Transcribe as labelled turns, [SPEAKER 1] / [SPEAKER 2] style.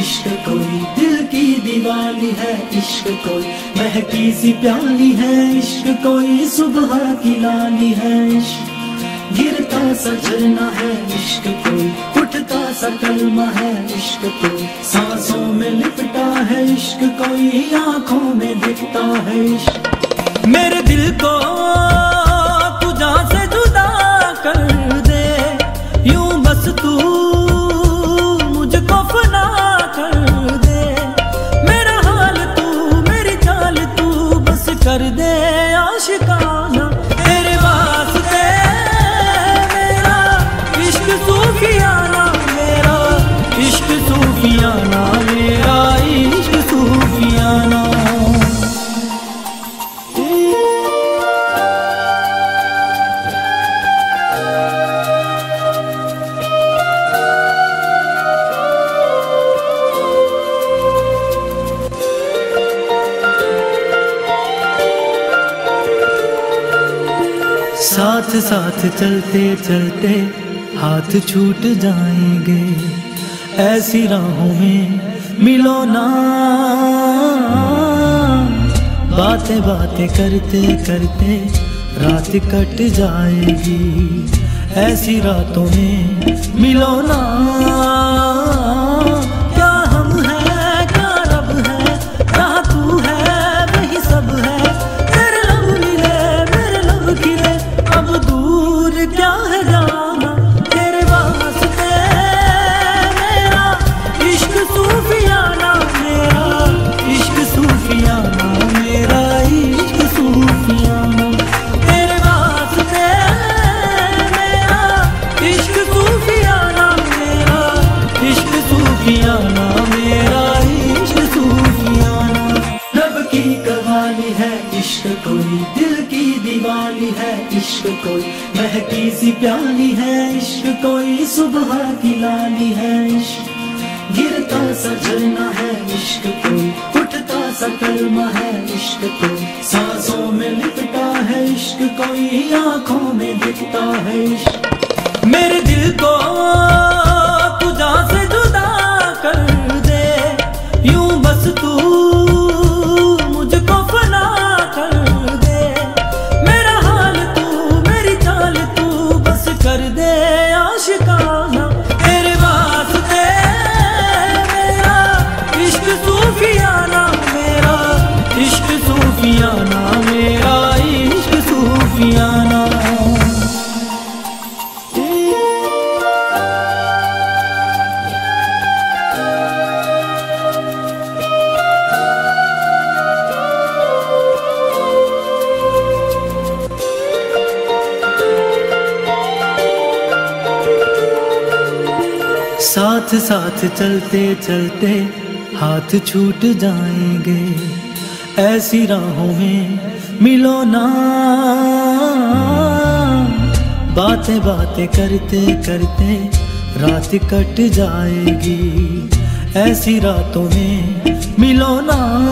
[SPEAKER 1] इश्क कोई दिल की दीवानी है, इश्क कोई महकी सी प्याली है, इश्क कोई सुबह की लाली है, इश्क गिरता सा झरना है, इश्क कोई उठता सा कलमा है, इश्क कोई सांसों में लिपटा है, इश्क कोई आंखों में दिखता है, इश्क मेरे दिल को तू जान से जुदा कर दे, यूं बस तू मुझको फना कर दे, मेरा हाल तू मेरी चाल तू बस कर दे आशिकाना, तेरे वास्ते मेरा इश्क सूफियाना, मेरा इश्क सूफियाना, मेरा इश्क सूफियाना। साथ साथ चलते चलते हाथ छूट जाएंगे, ऐसी राहों में मिलो ना, बातें बातें करते करते रात कट जाएगी, ऐसी रातों में मिलो ना, क्या हम हैं क्या रब है, जहाँ तू है वही सब है, तेरे लब मिले मेरे लब खिले, अब दूर क्या है जाना, तेरे वास्ते मेरा इश्क सूफियाना, मेरा इश्क सूफियाना, मेरा इश्क सूफियाना, तेरे वास्ते मेरा इश्क सूफियाना, मेरा इश्क सूफियाना, मेरा इश्क सूफियाना। रब की कहानी है इश्क कोई दिल की दीवानी है, इश्क कोई महकी सी प्याली है, इश्क कोई सुबह की लाली है, इश्क गिरता सा झरना है, इश्क कोई उठता सा कलमा है, इश्क कोई सांसों में लिपटा है, इश्क कोई आंखों में दिखता है, इश्क मेरे दिल को तू जान से जुदा कर दे, यूं बस तू मुझको फना कर दे, मेरा हाल तू मेरी चाल तू बस कर दे आशिकाना, तेरे वास्ते मेरा इश्क सूफियाना, मेरा इश्क सूफियाना, मेरा इश्क सूफियाना। साथ साथ चलते चलते हाथ छूट जाएंगे, ऐसी राहों में मिलो ना, बातें बातें करते करते रात कट जाएगी, ऐसी रातों में मिलो ना।